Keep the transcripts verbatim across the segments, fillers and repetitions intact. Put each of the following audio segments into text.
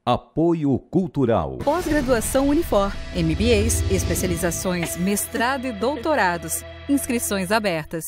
Apoio Cultural. Pós-graduação Unifor, M B As, especializações, mestrado e doutorados. Inscrições abertas.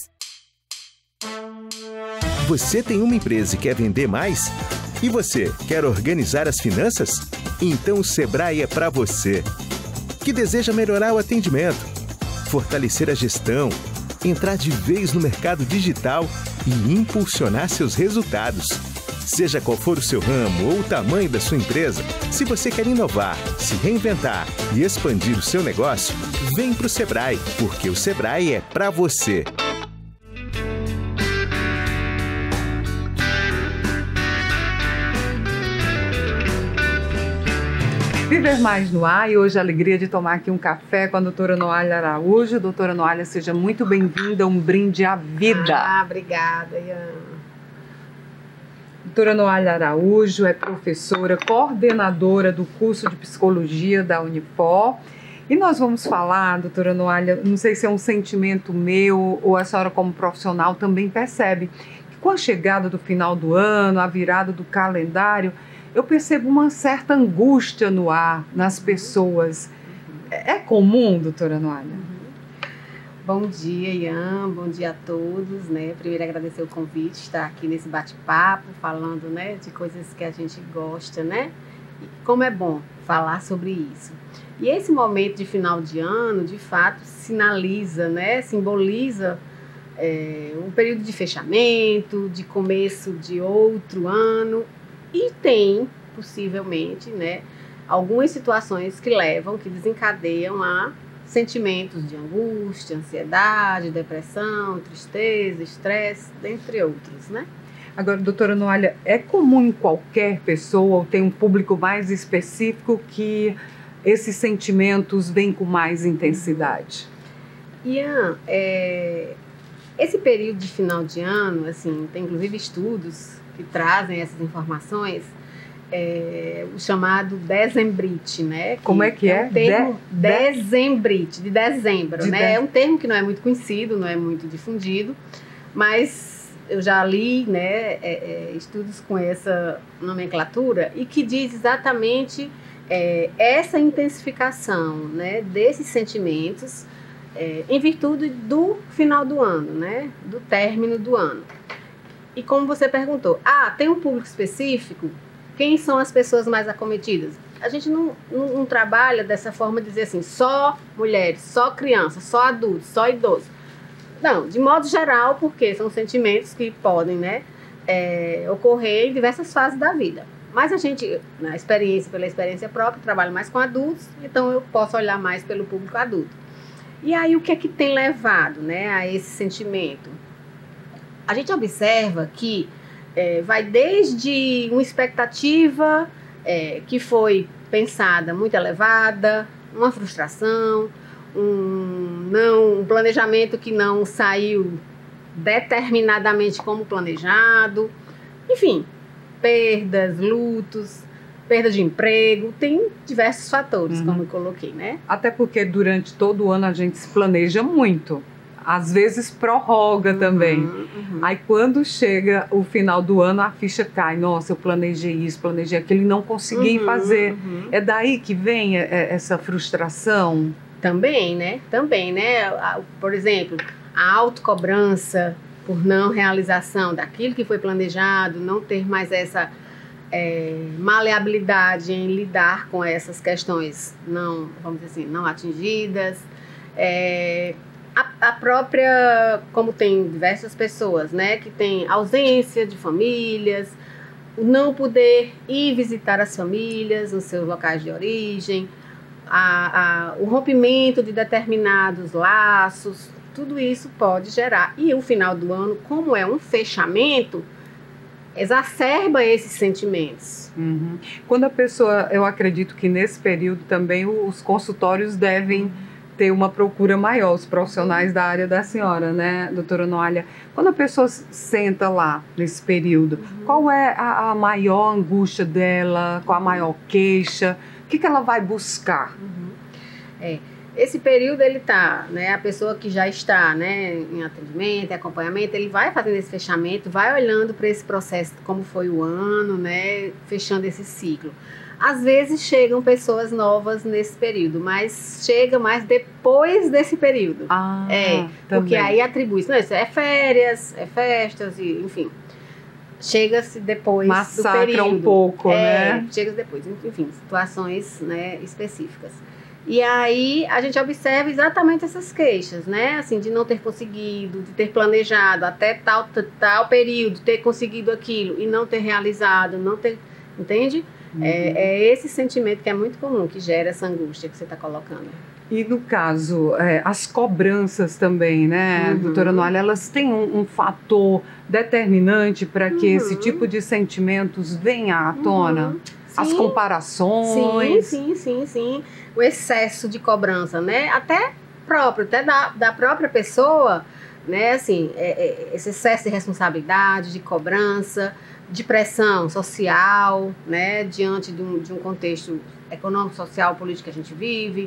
Você tem uma empresa e quer vender mais? E você, quer organizar as finanças? Então o Sebrae é para você. Que deseja melhorar o atendimento, fortalecer a gestão, entrar de vez no mercado digital e impulsionar seus resultados. Seja qual for o seu ramo ou o tamanho da sua empresa, se você quer inovar, se reinventar e expandir o seu negócio, vem para o Sebrae, porque o Sebrae é para você. Viver Mais no Ar, e hoje a alegria de tomar aqui um café com a doutora Noalia Araújo. Doutora Noalia, seja muito bem-vinda, um brinde à vida. Ah, obrigada, Ian. Doutora Noalia Araújo é professora, coordenadora do curso de Psicologia da Unifor. E nós vamos falar, doutora Noalia, não sei se é um sentimento meu ou a senhora como profissional também percebe, que com a chegada do final do ano, a virada do calendário, eu percebo uma certa angústia no ar, nas pessoas. É comum, doutora Noalia? Bom dia, Ian. Bom dia a todos, né? Primeiro agradecer o convite, estar aqui nesse bate-papo, falando, né, de coisas que a gente gosta, né? E como é bom falar sobre isso. E esse momento de final de ano, de fato, sinaliza, né, simboliza é, um período de fechamento, de começo de outro ano. E tem, possivelmente, né, algumas situações que levam, que desencadeiam a sentimentos de angústia, ansiedade, depressão, tristeza, estresse, dentre outros, né? Agora, doutora Noalia, é comum em qualquer pessoa ou tem um público mais específico que esses sentimentos vêm com mais intensidade? Ian, é, esse período de final de ano, assim, tem inclusive estudos que trazem essas informações, é, o chamado dezembrite, né? Que Como é que é? é um termo, de, dezembrite, de dezembro, de né? de... É um termo que não é muito conhecido, não é muito difundido, mas eu já li, né, é, é, estudos com essa nomenclatura e que diz exatamente é, essa intensificação, né, desses sentimentos é, em virtude do final do ano, né? Do término do ano. E como você perguntou, ah, tem um público específico? Quem são as pessoas mais acometidas? A gente não, não, não trabalha dessa forma de dizer assim, só mulheres, só crianças, só adultos, só idosos. Não, de modo geral, porque são sentimentos que podem, né, é, ocorrer em diversas fases da vida. Mas a gente, na experiência, pela experiência própria, trabalha mais com adultos, então eu posso olhar mais pelo público adulto. E aí o que é que tem levado, né, a esse sentimento? A gente observa que é, vai desde uma expectativa é, que foi pensada muito elevada, uma frustração, um, não, um planejamento que não saiu determinadamente como planejado, enfim, perdas, lutos, perda de emprego, tem diversos fatores, uhum. como eu coloquei, né? Até porque durante todo o ano a gente se planeja muito. Às vezes prorroga também. Uhum, uhum. Aí quando chega o final do ano, a ficha cai. Nossa, eu planejei isso, planejei aquilo e não consegui uhum, fazer. Uhum. É daí que vem essa frustração? Também, né? Também, né? Por exemplo, a autocobrança por não realização daquilo que foi planejado, não ter mais essa é, maleabilidade em lidar com essas questões não, vamos dizer assim, não atingidas. É, A, a própria, como tem diversas pessoas, né, que tem ausência de famílias, o não poder ir visitar as famílias nos seus locais de origem, a, a, o rompimento de determinados laços, tudo isso pode gerar. E o final do ano, como é um fechamento, exacerba esses sentimentos. Uhum. Quando a pessoa, eu acredito que nesse período também os consultórios devem ter uma procura maior, os profissionais da área da senhora, né, doutora Noalia? Quando a pessoa senta lá nesse período, uhum. qual é a, a maior angústia dela, qual a maior queixa, o que, que ela vai buscar? Uhum. É, esse período ele tá, né, a pessoa que já está, né, em atendimento, em acompanhamento, ele vai fazendo esse fechamento, vai olhando para esse processo, como foi o ano, né, fechando esse ciclo. Às vezes chegam pessoas novas nesse período, mas chega mais depois desse período. Ah, é, porque aí atribui, não, isso é férias, é festas, e, enfim. Chega-se depois Massacra do período. um pouco, é, né? Chega depois, enfim, situações, né, específicas. E aí a gente observa exatamente essas queixas, né? Assim, de não ter conseguido, de ter planejado até tal, tal período, ter conseguido aquilo e não ter realizado, não ter, entende? Uhum. É, é esse sentimento que é muito comum, que gera essa angústia que você está colocando. E no caso, é, as cobranças também, né, uhum. doutora Noalia, elas têm um, um fator determinante para que uhum. esse tipo de sentimentos venha à tona? Uhum. As sim. comparações? Sim, sim, sim, sim. O excesso de cobrança, né, até próprio, até da, da própria pessoa, né, assim, é, é, esse excesso de responsabilidade, de cobrança, de pressão social, né, diante de um, de um contexto econômico, social, político que a gente vive.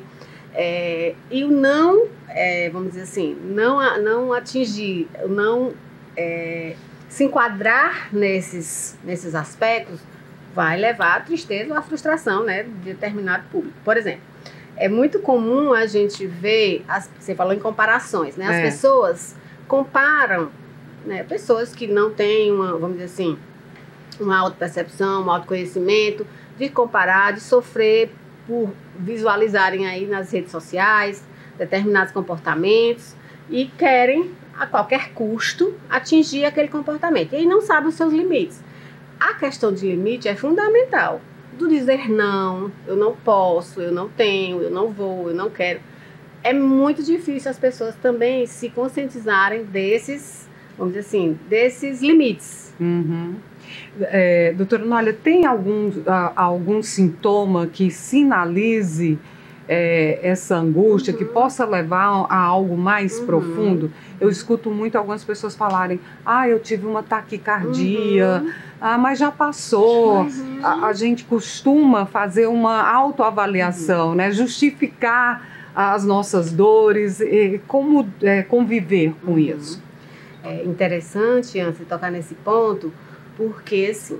É, e o não, é, vamos dizer assim, não, não atingir, não é, se enquadrar nesses, nesses aspectos vai levar à tristeza ou à frustração, né, de determinado público. Por exemplo, é muito comum a gente ver, as, você falou em comparações, né, as é. pessoas comparam, né, pessoas que não têm uma, vamos dizer assim, uma autopercepção, um autoconhecimento, de comparar, de sofrer por visualizarem aí nas redes sociais determinados comportamentos e querem, a qualquer custo, atingir aquele comportamento. E aí não sabem os seus limites. A questão de limite é fundamental. Do dizer não, eu não posso, eu não tenho, eu não vou, eu não quero. É muito difícil as pessoas também se conscientizarem desses, vamos dizer assim, desses limites. Uhum. É, doutora Noalia, tem algum, a, algum sintoma que sinalize é, essa angústia, uhum. que possa levar a algo mais uhum. profundo? Eu escuto muito algumas pessoas falarem, ah, eu tive uma taquicardia, uhum. ah, mas já passou. Uhum. A, a gente costuma fazer uma autoavaliação, uhum. né? Justificar as nossas dores, e como é, conviver com uhum. isso. É interessante, antes de tocar nesse ponto, porque, assim,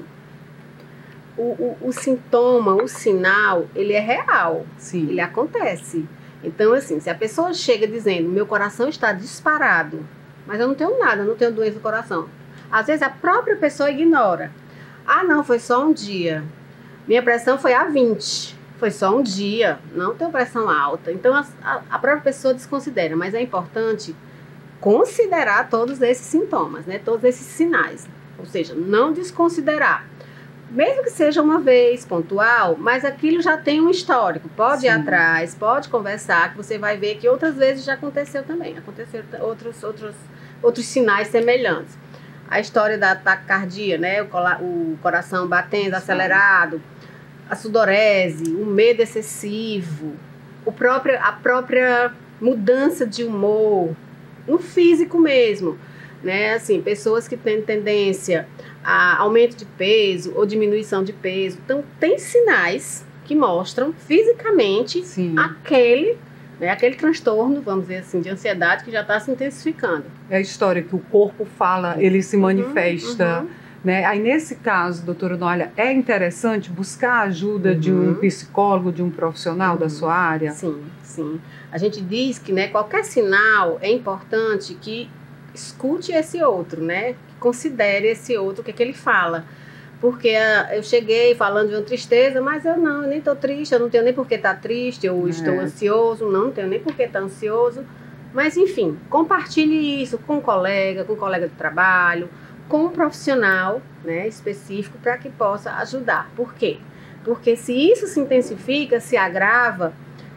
o, o, o sintoma, o sinal, ele é real, Sim. ele acontece. Então, assim, se a pessoa chega dizendo, meu coração está disparado, mas eu não tenho nada, eu não tenho doença do coração. Às vezes a própria pessoa ignora. Ah, não, foi só um dia. Minha pressão foi a vinte, foi só um dia, não tenho pressão alta. Então, a, a, a própria pessoa desconsidera, mas é importante considerar todos esses sintomas, né, todos esses sinais. Ou seja, não desconsiderar. Mesmo que seja uma vez, pontual, mas aquilo já tem um histórico. Pode Sim. ir atrás, pode conversar, que você vai ver que outras vezes já aconteceu também. Aconteceram outros, outros, outros sinais semelhantes. A história da taquicardia, né? O, o coração batendo Sim. acelerado, a sudorese, o medo excessivo, o próprio, a própria mudança de humor, no físico mesmo. Né, assim, pessoas que têm tendência a aumento de peso ou diminuição de peso. Então, tem sinais que mostram fisicamente Sim. aquele, né, aquele transtorno, vamos dizer assim, de ansiedade que já está se intensificando. É a história que o corpo fala, ele se manifesta. Uhum, uhum. Né? Aí, nesse caso, doutora Noalia, é interessante buscar a ajuda uhum. de um psicólogo, de um profissional uhum. da sua área? Sim, sim. A gente diz que, né, qualquer sinal é importante que escute esse outro, né? Que considere esse outro, o que é que ele fala. Porque uh, eu cheguei falando de uma tristeza, mas eu não, eu nem estou triste, eu não tenho nem por que estar triste, eu é. estou ansioso, não, não tenho nem por que estar ansioso. Mas, enfim, compartilhe isso com um colega, com um colega de trabalho, com um profissional, né, específico, para que possa ajudar. Por quê? Porque se isso se intensifica, se agrava,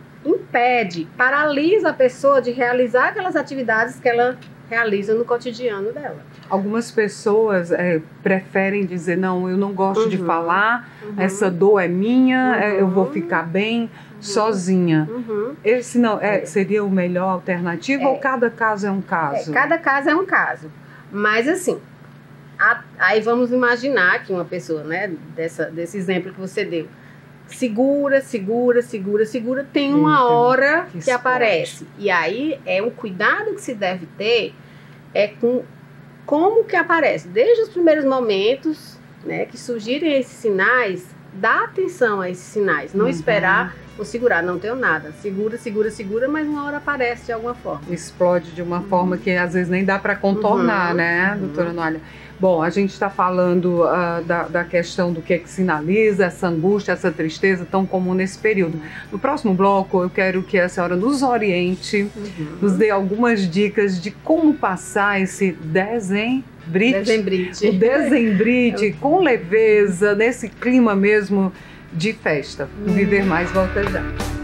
impede, paralisa a pessoa de realizar aquelas atividades que ela realiza no cotidiano dela. Algumas pessoas é, preferem dizer, não, eu não gosto uhum. de falar, uhum. essa dor é minha, uhum. é, eu vou ficar bem uhum. sozinha. Uhum. Esse não, é, é. seria o melhor alternativo é. ou cada caso é um caso? É, cada caso é um caso. Mas assim, a, aí vamos imaginar que uma pessoa, né, dessa, desse exemplo que você deu, segura, segura, segura, segura, tem uma Eita, hora que, que aparece. E aí é um cuidado que se deve ter é com como que aparece. Desde os primeiros momentos, né, que surgirem esses sinais, dar atenção a esses sinais, não Uhum. esperar ou segurar, não tenho nada, segura, segura, segura, mas uma hora aparece de alguma forma. Explode de uma forma que às vezes nem dá para contornar, Uhum. né, Uhum. doutora Noalia? Bom, a gente está falando uh, da, da questão do que é que sinaliza essa angústia, essa tristeza tão comum nesse período. No próximo bloco, eu quero que a senhora nos oriente, Uhum. nos dê algumas dicas de como passar esse dezembrite, Dezembrite. o dezembrite com leveza, nesse clima mesmo de festa. O Viver Mais volta já.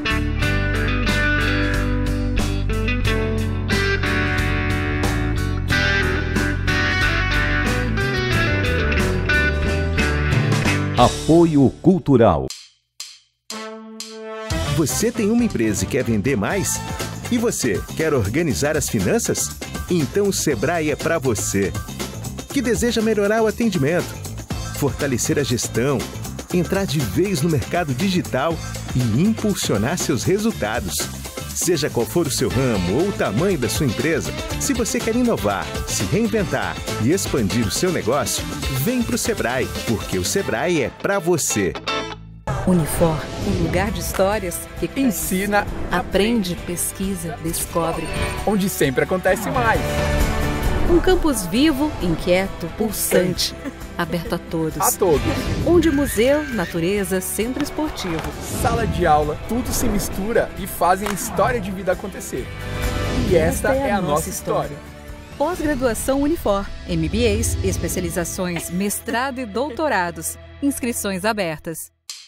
Apoio Cultural. Você tem uma empresa e quer vender mais? E você quer organizar as finanças? Então o Sebrae é para você. Que deseja melhorar o atendimento, fortalecer a gestão, entrar de vez no mercado digital e impulsionar seus resultados. Seja qual for o seu ramo ou o tamanho da sua empresa, se você quer inovar, se reinventar e expandir o seu negócio, vem para o Sebrae, porque o Sebrae é para você. Unifor, um lugar de histórias que Ensina, aprende, pesquisa, descobre. onde sempre acontece mais. Um campus vivo, inquieto, pulsante, aberto a todos. A todos. Onde museu, natureza, centro esportivo. Sala de aula, tudo se mistura e fazem a história de vida acontecer. E esta é a nossa história. Pós-graduação Unifor, M B As, especializações, mestrado e doutorados. Inscrições abertas.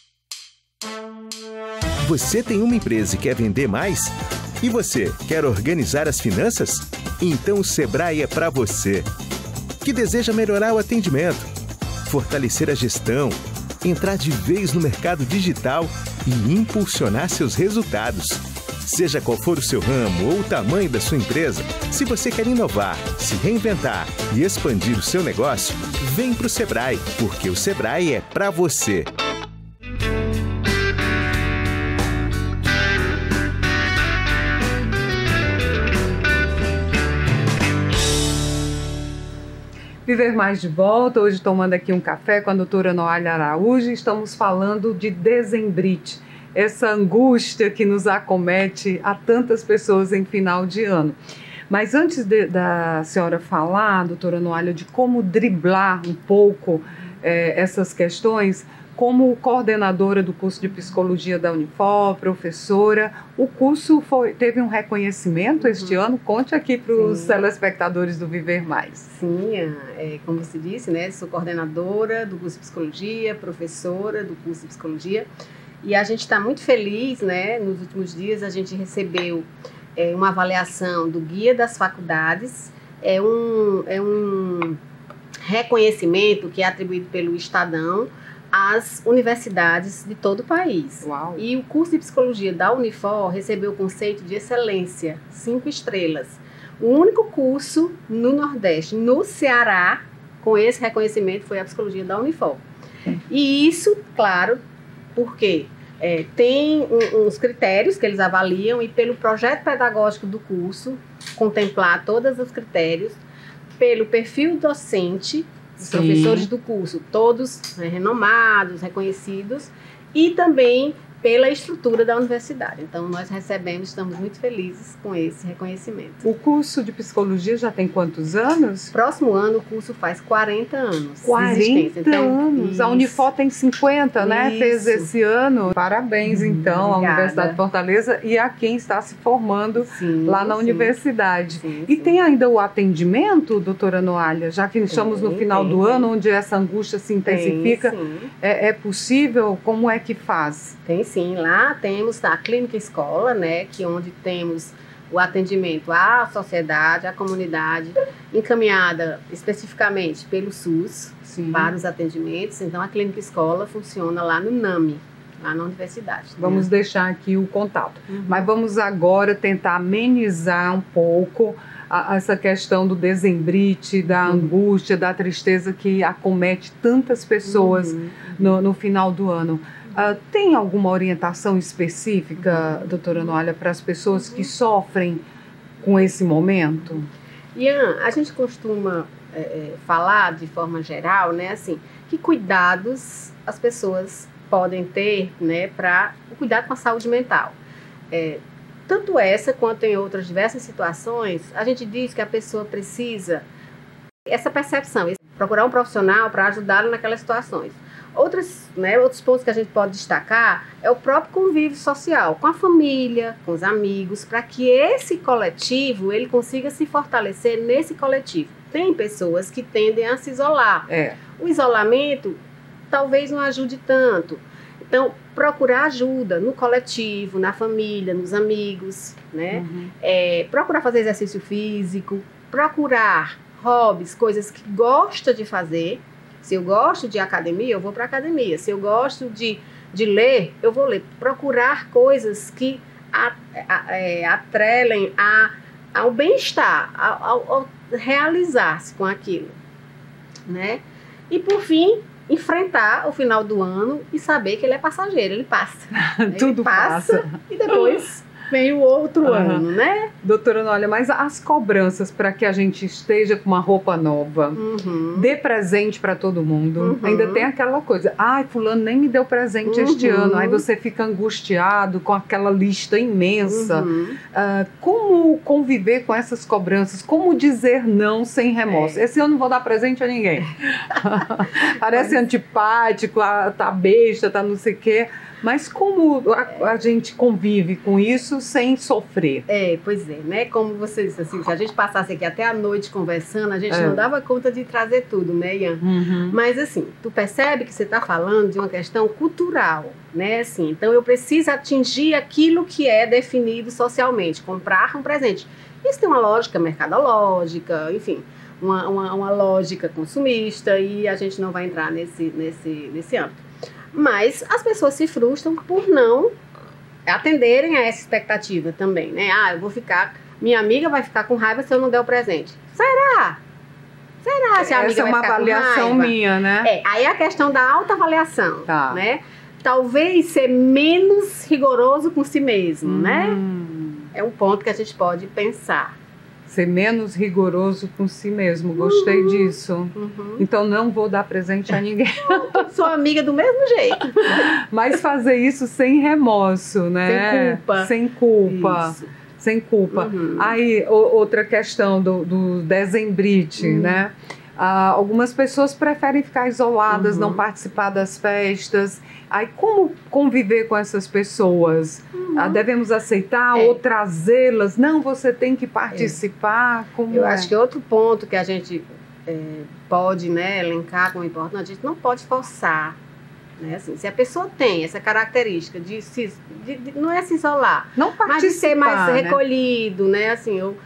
Você tem uma empresa e quer vender mais? E você quer organizar as finanças? Então o Sebrae é para você. Que deseja melhorar o atendimento, fortalecer a gestão, entrar de vez no mercado digital e impulsionar seus resultados. Seja qual for o seu ramo ou o tamanho da sua empresa, se você quer inovar, se reinventar e expandir o seu negócio, vem para o Sebrae, porque o Sebrae é para você. Viver Mais de volta, hoje tomando aqui um café com a doutora Noalia Araújo, estamos falando de dezembrite, essa angústia que nos acomete a tantas pessoas em final de ano. Mas antes de, da senhora falar, doutora Noalia, de como driblar um pouco eh, essas questões, como coordenadora do curso de psicologia da Unifor, professora, o curso foi, teve um reconhecimento este ano? Conte aqui para os telespectadores do Viver Mais. Sim, é, como você disse, né, sou coordenadora do curso de psicologia, professora do curso de psicologia, e a gente está muito feliz, né, nos últimos dias a gente recebeu é, uma avaliação do Guia das Faculdades, é um, é um reconhecimento que é atribuído pelo Estadão às universidades de todo o país. Uau. E o curso de psicologia da Unifor recebeu o conceito de excelência, cinco estrelas. O único curso no Nordeste, no Ceará, com esse reconhecimento foi a psicologia da Unifor. E isso, claro, porque é, tem um, uns critérios que eles avaliam e pelo projeto pedagógico do curso, contemplar todos os critérios, pelo perfil docente, os Sim. professores do curso, todos né, renomados, reconhecidos, e também pela estrutura da universidade. Então, nós recebemos, estamos muito felizes com esse reconhecimento. O curso de psicologia já tem quantos anos? Próximo ano, o curso faz quarenta anos. de quarenta existência. Então, anos. A isso. Unifor tem cinquenta, né? Isso. Fez esse ano. Parabéns, então, à Obrigada. Universidade de Fortaleza e a quem está se formando Sim, lá na sim. universidade. Sim, E sim. tem ainda o atendimento, doutora Noalia, já que estamos no Tem, final tem. do ano, onde essa angústia se intensifica. Tem, sim. É, é possível? Como é que faz? Tem sim, lá temos a clínica escola, né, que onde temos o atendimento à sociedade, à comunidade, encaminhada especificamente pelo SUS Sim. para os atendimentos. Então a clínica escola funciona lá no NAMI, lá na universidade. Vamos né? deixar aqui o contato. Uhum. Mas vamos agora tentar amenizar um pouco a, essa questão do dezembrite, da Uhum. angústia, da tristeza que acomete tantas pessoas Uhum. no, no final do ano. Uh, tem alguma orientação específica, Uhum. doutora Noalia, para as pessoas que sofrem com esse momento? Ian, a gente costuma é, é, falar de forma geral, né, assim, que cuidados as pessoas podem ter, né, para o cuidado com a saúde mental. É, tanto essa quanto em outras diversas situações, a gente diz que a pessoa precisa essa percepção, procurar um profissional para ajudá-lo naquelas situações. Outras, né, outros pontos que a gente pode destacar é o próprio convívio social, com a família, com os amigos, para que esse coletivo, ele consiga se fortalecer nesse coletivo. Tem pessoas que tendem a se isolar. É. O isolamento talvez não ajude tanto. Então, procurar ajuda no coletivo, na família, nos amigos, né? Uhum. É, procurar fazer exercício físico, procurar hobbies, coisas que gosta de fazer. Se eu gosto de academia, eu vou para academia. Se eu gosto de, de ler, eu vou ler. Procurar coisas que a, a, é, atrelem a, ao bem-estar, ao, ao, ao realizar-se com aquilo, né? E, por fim, enfrentar o final do ano e saber que ele é passageiro, ele passa. Tudo ele passa, passa. E depois vem o outro Uhum. ano, né? Doutora Noelia, mas as cobranças para que a gente esteja com uma roupa nova, Uhum. dê presente para todo mundo, Uhum. ainda tem aquela coisa, ai, fulano nem me deu presente este Uhum. ano, aí você fica angustiado com aquela lista imensa. Uhum. Ah, como conviver com essas cobranças? Como dizer não sem remorso? É. Esse ano não vou dar presente a ninguém. Parece antipático, ah, tá besta, tá não sei o quê. Mas como a, a gente convive com isso sem sofrer? É, pois é, né? Como você disse, assim, se a gente passasse aqui até a noite conversando, a gente É. não dava conta de trazer tudo, né, Ian? Uhum. Mas assim, tu percebe que você está falando de uma questão cultural, né? Assim, então eu preciso atingir aquilo que é definido socialmente, comprar um presente. Isso tem uma lógica mercadológica, enfim, uma, uma, uma lógica consumista, e a gente não vai entrar nesse, nesse, nesse âmbito. Mas as pessoas se frustram por não atenderem a essa expectativa também, né? Ah, eu vou ficar, minha amiga vai ficar com raiva se eu não der o presente. Será? Será se a amiga Essa é vai uma ficar com avaliação raiva? minha, né? É, aí a questão da autoavaliação, Tá. né? Talvez ser menos rigoroso com si mesmo, né? Hum. É um ponto que a gente pode pensar. Ser menos rigoroso com si mesmo. Gostei Uhum. disso. Uhum. Então não vou dar presente a ninguém. Sou amiga do mesmo jeito. Mas fazer isso sem remorso, né? Sem culpa. Sem culpa. Isso. Sem culpa. Uhum. Aí, o- outra questão do, do dezembrite, Uhum. né? Ah, algumas pessoas preferem ficar isoladas, Uhum. não participar das festas. Aí, como conviver com essas pessoas? Uhum. Ah, devemos aceitar É. ou trazê-las? Não, você tem que participar. Como Eu é? acho que outro ponto que a gente é, pode, né, elencar como importante, a gente não pode forçar. Né? Assim, se a pessoa tem essa característica de, se, de, de não é se isolar, Não participar, mas de ser mais né? recolhido, né? Assim, eu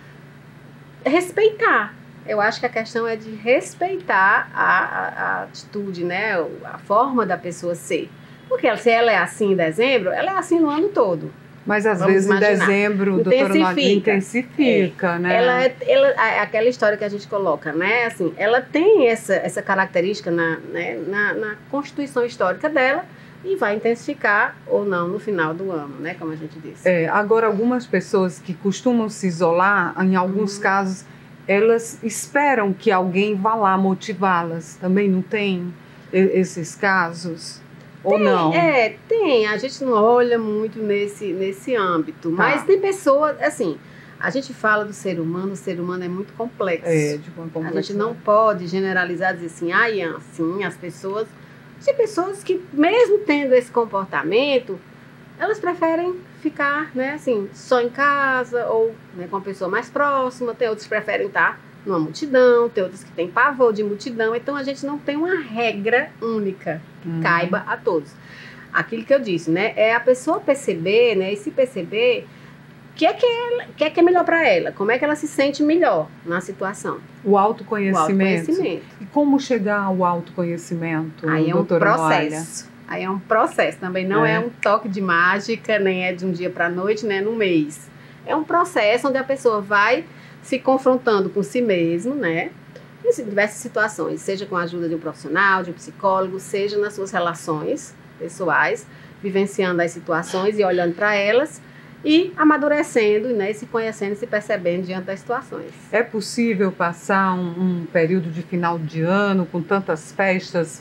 respeitar. Eu acho que a questão é de respeitar a, a, a atitude, né? A forma da pessoa ser. Porque se ela é assim em dezembro, ela é assim no ano todo. Mas às Vamos vezes imaginar. em dezembro, doutora Intensifica. Noelia, intensifica, né? Ela é, ela, é aquela história que a gente coloca, né? Assim, ela tem essa, essa característica na, né, na, na constituição histórica dela e vai intensificar ou não no final do ano, né? Como a gente disse. É, agora, algumas pessoas que costumam se isolar, em alguns Uhum. casos, elas esperam que alguém vá lá motivá-las. Também não tem e- esses casos? Ou não? É, tem. A gente não olha muito nesse, nesse âmbito. Mas tem pessoas, assim, a gente fala do ser humano, o ser humano é muito complexo. É, de uma A gente complexidade. não pode generalizar, dizer assim, ah, Ian, assim, as pessoas... Tem pessoas que, mesmo tendo esse comportamento, elas preferem ficar, né, assim, só em casa ou, né, com a pessoa mais próxima. Tem outros que preferem estar numa multidão, tem outros que têm pavor de multidão. Então, a gente não tem uma regra única que Uhum. caiba a todos. Aquilo que eu disse, né, é a pessoa perceber, né, e se perceber o que é que, ela, que é que é melhor para ela, como é que ela se sente melhor na situação. O autoconhecimento. O autoconhecimento. E como chegar ao autoconhecimento, Aí é um doutora processo. Aí é um processo, também não é. É. um toque de mágica, nem é de um dia para a noite, nem é num mês. É um processo onde a pessoa vai se confrontando com si mesmo, né? Em diversas situações, seja com a ajuda de um profissional, de um psicólogo, seja nas suas relações pessoais, vivenciando as situações e olhando para elas e amadurecendo, né? E se conhecendo e se percebendo diante das situações. É possível passar um, um período de final de ano com tantas festas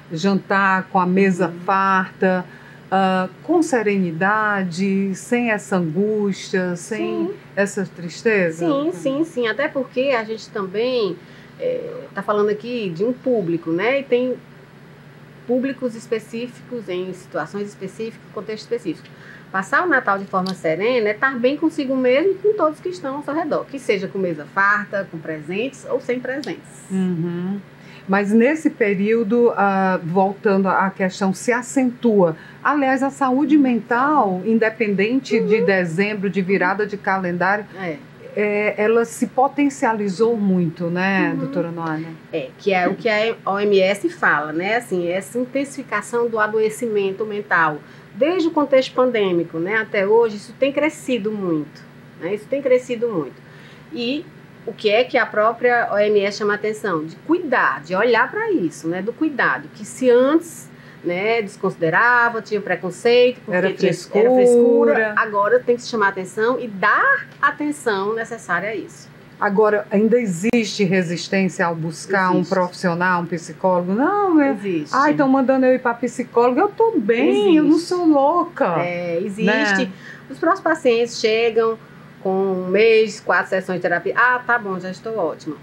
jantar com a mesa uhum. farta, uh, com serenidade, sem essa angústia, sem sim. essa tristeza? Sim, sim, sim. Até porque a gente também está é, falando aqui de um público, né? E tem públicos específicos, em situações específicas, contexto específico. Passar o Natal de forma serena é estar bem consigo mesmo e com todos que estão ao seu redor. Que seja com mesa farta, com presentes ou sem presentes. Uhum. Mas nesse período, uh, voltando à questão, se acentua. Aliás, a saúde mental, independente uhum. de dezembro, de virada de calendário, é. É, ela se potencializou muito, né, uhum. doutora Noalia? É, que é o que a O M S fala, né, assim, essa intensificação do adoecimento mental. Desde o contexto pandêmico, né, até hoje, isso tem crescido muito, né, isso tem crescido muito. E o que é que a própria O M S chama a atenção? De cuidar, de olhar para isso, né, do cuidado, que se antes, né, desconsiderava, tinha preconceito, porque era tinha, frescura. era frescura, agora tem que se chamar a atenção e dar atenção necessária a isso. Agora, ainda existe resistência ao buscar existe. um profissional, um psicólogo? Não, é. Existe. Ai, estão mandando eu ir para psicólogo. Eu estou bem, existe. eu não sou louca. É, existe. Né? Os próprios pacientes chegam com um mês, quatro sessões de terapia. Ah, tá bom, já estou ótima.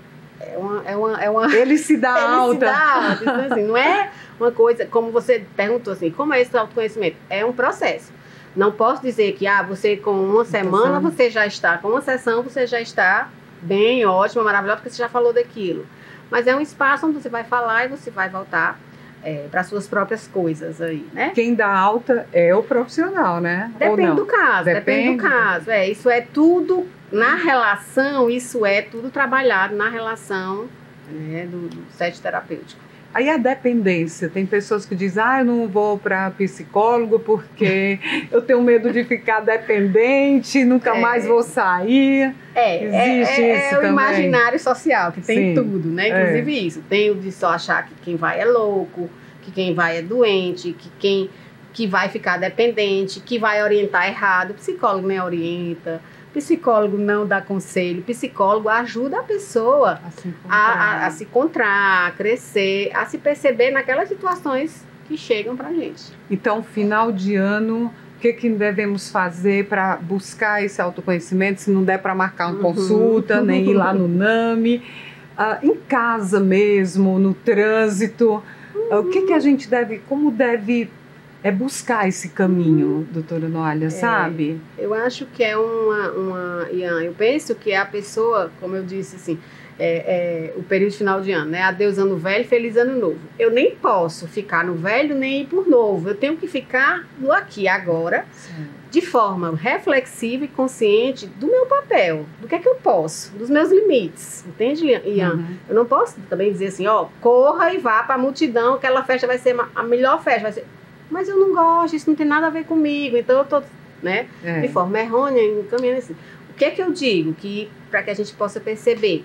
É uma, é uma, é uma... Ele se dá Ele alta. Se dá alta. Então, assim, não é uma coisa, como você perguntou assim, como é esse autoconhecimento? É um processo. Não posso dizer que ah, você com uma semana você já está, com uma sessão você já está bem, ótima, maravilhosa, porque você já falou daquilo. Mas é um espaço onde você vai falar e você vai voltar é, para as suas próprias coisas aí, né? Quem dá alta é o profissional, né? Depende do caso, depende. depende do caso. É, isso é tudo, na relação, isso é tudo trabalhado na relação, né, do, do set terapêutico. Aí a dependência, tem pessoas que dizem, ah, eu não vou para psicólogo porque eu tenho medo de ficar dependente, nunca é. mais vou sair. É, existe é, é, isso é o também. Imaginário social, que tem Sim. tudo, né? Inclusive é. isso. Tem o de só achar que quem vai é louco, que quem vai é doente, que quem que vai ficar dependente, que vai orientar errado. O psicólogo nem orienta. Psicólogo não dá conselho, psicólogo ajuda a pessoa a se encontrar, a, a, a, se encontrar, a crescer, a se perceber naquelas situações que chegam pra gente. Então, final de ano, o que, que devemos fazer para buscar esse autoconhecimento, se não der para marcar uma uhum. consulta, nem ir lá no NAMI, uh, em casa mesmo, no trânsito, uhum. uh, o que, que a gente deve, como deve... É buscar esse caminho, doutora Noalia, é, sabe? Eu acho que é uma, uma... Ian, eu penso que é a pessoa, como eu disse, assim, é, é, o período de final de ano, né? Adeus ano velho, feliz ano novo. Eu nem posso ficar no velho, nem ir por novo. Eu tenho que ficar no aqui, agora, sim. de forma reflexiva e consciente do meu papel, do que é que eu posso, dos meus limites, entende, Ian? Uhum. Eu não posso também dizer assim, ó, corra e vá para a multidão, aquela festa vai ser a melhor festa, vai ser... Mas eu não gosto, isso não tem nada a ver comigo, então eu estou, né, é. de forma errônea, encaminhando assim. O que é que eu digo, que para que a gente possa perceber?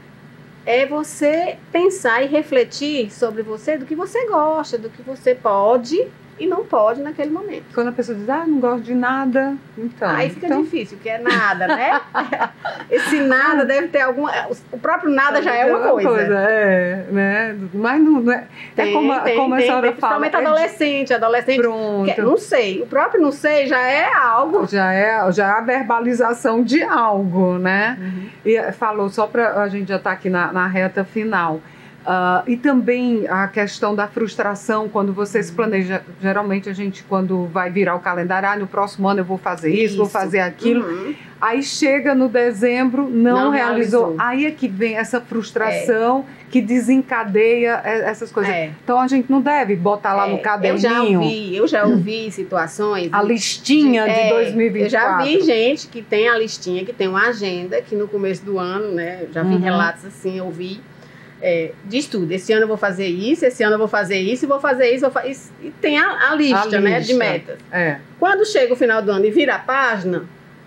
É você pensar e refletir sobre você, do que você gosta, do que você pode e não pode naquele momento. Quando a pessoa diz, ah, não gosto de nada, então... Aí fica então... difícil, que é nada, né? Esse nada deve ter alguma... O próprio nada já é uma coisa. coisa é, né? Mas não, não é... Tem, é como, tem, como a tem, senhora tem, fala... Principalmente adolescente, adolescente... Pronto. Que, não sei, o próprio não sei já é algo... Já é, já é a verbalização de algo, né? Uhum. E falou, só para a gente já estar tá aqui na, na reta final... Uh, e também a questão da frustração, quando você se planeja, geralmente a gente quando vai virar o calendário, ah, no próximo ano eu vou fazer isso, isso. vou fazer aquilo, uhum. aí chega no dezembro, não, não realizou. realizou, aí é que vem essa frustração é. que desencadeia essas coisas. É. Então a gente não deve botar lá é. no caderninho. Eu já ouvi, eu já ouvi situações... A listinha de, de dois mil e vinte e quatro. Eu já vi gente que tem a listinha, que tem uma agenda, que no começo do ano, né, eu já vi uhum. relatos assim, eu vi, É, diz tudo, esse ano eu vou fazer isso, esse ano eu vou fazer isso, e vou fazer isso, vou fa isso e tem a, a, lista, a né, lista, de metas. É. Quando chega o final do ano e vira a página,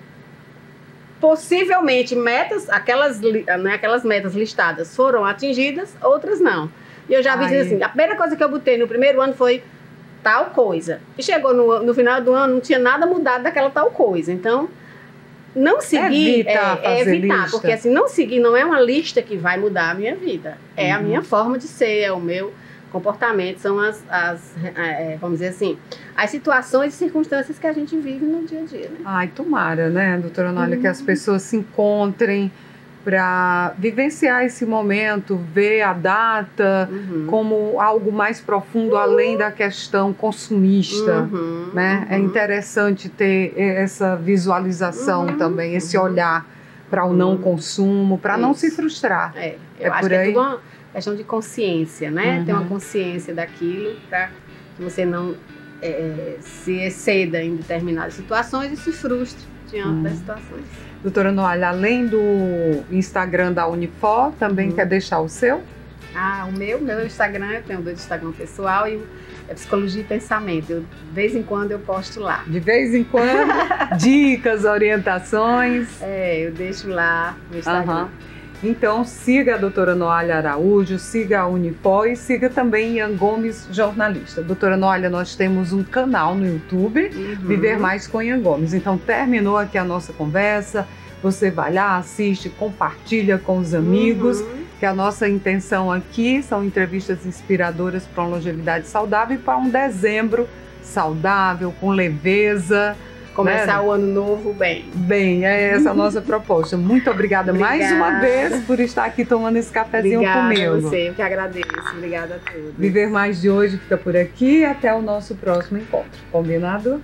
possivelmente metas, aquelas, né, aquelas metas listadas foram atingidas, outras não. E eu já vi assim, a primeira coisa que eu botei no primeiro ano foi tal coisa. E chegou no, no final do ano, não tinha nada mudado daquela tal coisa. Então, não seguir Evita é, é evitar, lista. porque assim, não seguir não é uma lista que vai mudar a minha vida. É uhum. a minha forma de ser, é o meu, comportamentos, são as, as é, vamos dizer assim, as situações e circunstâncias que a gente vive no dia a dia, né? Ai, tomara, né, doutora Noelia, uhum. que as pessoas se encontrem para vivenciar esse momento, ver a data uhum. como algo mais profundo, uhum. além da questão consumista, uhum. né? Uhum. É interessante ter essa visualização uhum. também, esse olhar para o uhum. não consumo, para não se frustrar. É, eu é acho por que aí. é tudo uma questão de consciência, né? Uhum. Ter uma consciência daquilo para que você não é, se exceda em determinadas situações e se frustre diante uhum. das situações. Doutora Noelia, além do Instagram da Unifor, também uhum. quer deixar o seu? Ah, o meu, meu Instagram, eu tenho dois Instagram pessoal e é Psicologia e Pensamento. Eu, de vez em quando eu posto lá. De vez em quando, dicas, orientações. É, eu deixo lá no Instagram. Uhum. Então, siga a doutora Noelia Araújo, siga a Unifor e siga também Ian Gomes, jornalista. Doutora Noelia, nós temos um canal no YouTube, uhum. Viver Mais com Ian Gomes. Então, terminou aqui a nossa conversa, você vai lá, assiste, compartilha com os amigos, uhum. que a nossa intenção aqui são entrevistas inspiradoras para uma longevidade saudável e para um dezembro saudável, com leveza. Começar né? o ano novo bem. Bem, é essa a nossa proposta. Muito obrigada, obrigada mais uma vez por estar aqui tomando esse cafezinho obrigada comigo. Obrigada a você, eu que agradeço. Obrigada a todos. Viver Mais de hoje fica por aqui. Até o nosso próximo encontro. Combinado?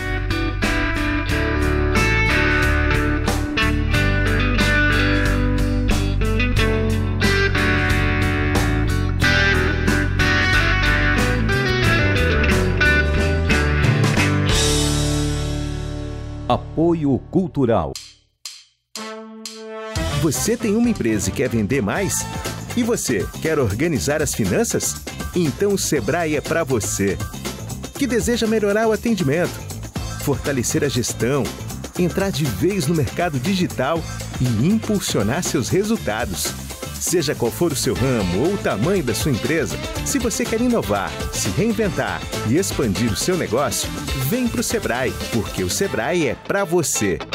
Apoio Cultural. Você tem uma empresa e quer vender mais? E você, quer organizar as finanças? Então o Sebrae é para você. Que deseja melhorar o atendimento, fortalecer a gestão, entrar de vez no mercado digital e impulsionar seus resultados. Seja qual for o seu ramo ou o tamanho da sua empresa, se você quer inovar, se reinventar e expandir o seu negócio, vem para o Sebrae, porque o Sebrae é para você.